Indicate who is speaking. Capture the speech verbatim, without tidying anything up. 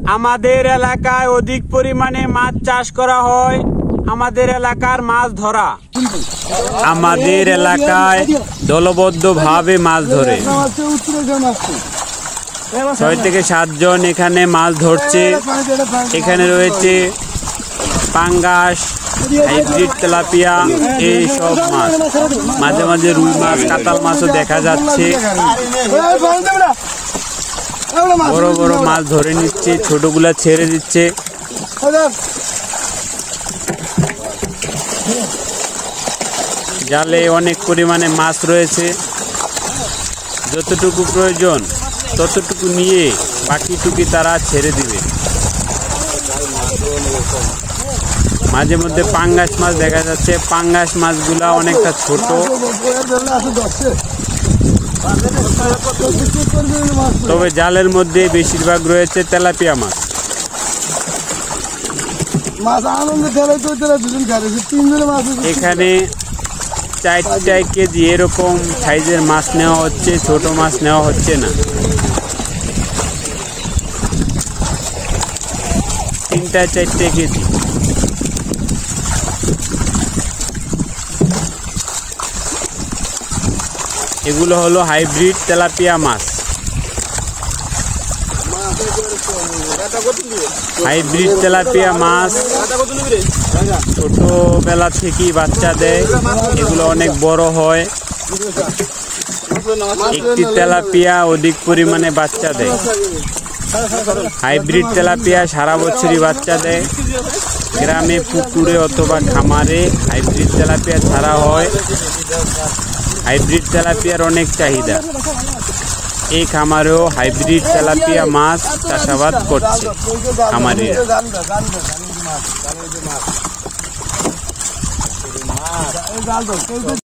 Speaker 1: আমাদের এলাকায় অধিক পরিমাণে মাছ চাষ করা হয়। আমাদের এলাকার মাছ ধরা, আমাদের এলাকায় দলবদ্ধভাবে মাছ ধরে ছয় থেকে সাতজন এখানে মাছ ধরছে। এখানে রয়েছে পাঙ্গাস, হাইব্রিড তেলাপিয়া, এই সব মাছ। মাঝে মাঝে রুই মাছ, কাতাল মাছও দেখা যাচ্ছে। বড় বড় মাছ ধরে নিচ্ছে, ছোটগুলা ছেড়ে দিচ্ছে। জালে অনেক পরিমাণে মাছ রয়েছে। যতটুকু প্রয়োজন ততটুকু নিয়ে বাকিটুকু তারা ছেড়ে দিবে। মাঝে মধ্যে পাঙ্গাস মাছ দেখা যাচ্ছে। পাঙ্গাস মাছগুলা অনেকটা ছোট, তবে জালের মধ্যে বেশিরভাগ রয়েছে তেলাপিয়া মাছ। এখানে চার চার কেজি এরকম সাইজের মাছ নেওয়া হচ্ছে, ছোট মাছ নেওয়া হচ্ছে না। তিনটা চারটে কেজি। এগুলো হলো হাইব্রিড তেলাপিয়া মাছ। হাইব্রিড তেলাপিয়া মাছ ছোটবেলা থেকেই বাচ্চা দেয়। এগুলো অনেক বড় হয়। একটি তেলাপিয়া অধিক পরিমাণে বাচ্চা দেয়। হাইব্রিড তেলাপিয়া সারা বছরই বাচ্চা দেয়। গ্রামে পুকুরে অথবা খামারে হাইব্রিড তেলাপিয়া ছাড়া হয়। হাইব্রিড তেলাপিয়ার অনেক চাহিদা। এই খামারেও হাইব্রিড তেলাপিয়া মাছ চাষাবাদ করছে খামারিরা।